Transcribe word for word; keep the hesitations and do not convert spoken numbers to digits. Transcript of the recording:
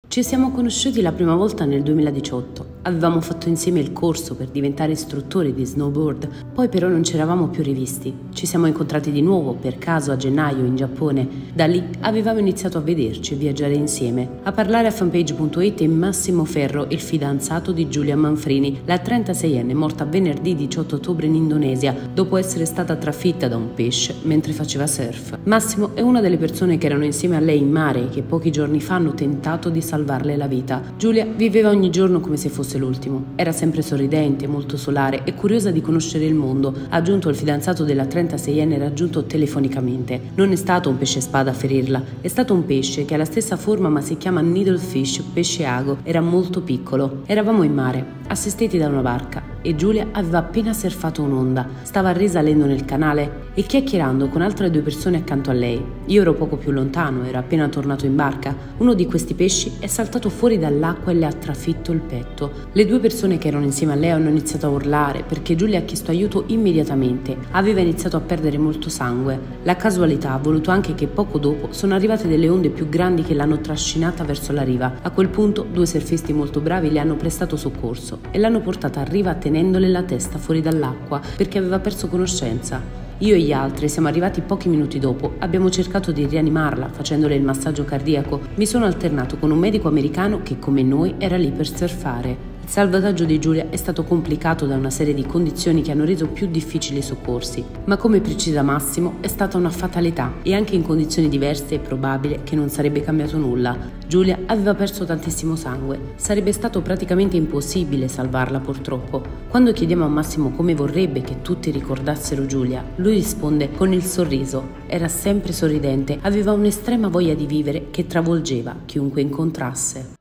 Ci siamo conosciuti la prima volta nel duemiladiciotto. Avevamo fatto insieme il corso per diventare istruttori di snowboard, poi però non ci eravamo più rivisti. Ci siamo incontrati di nuovo per caso a gennaio in Giappone. Da lì avevamo iniziato a vederci e viaggiare insieme. A parlare a fanpage punto it è Massimo Ferro, il fidanzato di Giulia Manfrini, la trentaseienne morta venerdì diciotto ottobre in Indonesia dopo essere stata trafitta da un pesce mentre faceva surf. Massimo è una delle persone che erano insieme a lei in mare e che pochi giorni fa hanno tentato di salvarle la vita. Giulia viveva ogni giorno come se fosse l'ultimo. Era sempre sorridente, molto solare e curiosa di conoscere il mondo, ha aggiunto il fidanzato della trentaseienne raggiunto telefonicamente. Non è stato un pesce spada a ferirla, è stato un pesce che ha la stessa forma ma si chiama needlefish, pesce ago. Era molto piccolo. Eravamo in mare, assistiti da una barca, e Giulia aveva appena surfato un'onda. Stava risalendo nel canale e chiacchierando con altre due persone accanto a lei. Io ero poco più lontano, ero appena tornato in barca. Uno di questi pesci è saltato fuori dall'acqua e le ha trafitto il petto. Le due persone che erano insieme a lei hanno iniziato a urlare perché Giulia ha chiesto aiuto immediatamente. Aveva iniziato a perdere molto sangue. La casualità ha voluto anche che poco dopo sono arrivate delle onde più grandi che l'hanno trascinata verso la riva. A quel punto due surfisti molto bravi le hanno prestato soccorso e l'hanno portata a riva tenendole la testa fuori dall'acqua perché aveva perso conoscenza. Io e gli altri siamo arrivati pochi minuti dopo, abbiamo cercato di rianimarla facendole il massaggio cardiaco. Mi sono alternato con un medico americano che come noi era lì per surfare. Il salvataggio di Giulia è stato complicato da una serie di condizioni che hanno reso più difficili i soccorsi, ma come precisa Massimo è stata una fatalità e anche in condizioni diverse è probabile che non sarebbe cambiato nulla. Giulia aveva perso tantissimo sangue, sarebbe stato praticamente impossibile salvarla purtroppo. Quando chiediamo a Massimo come vorrebbe che tutti ricordassero Giulia, lui risponde con il sorriso. Era sempre sorridente, aveva un'estrema voglia di vivere che travolgeva chiunque incontrasse.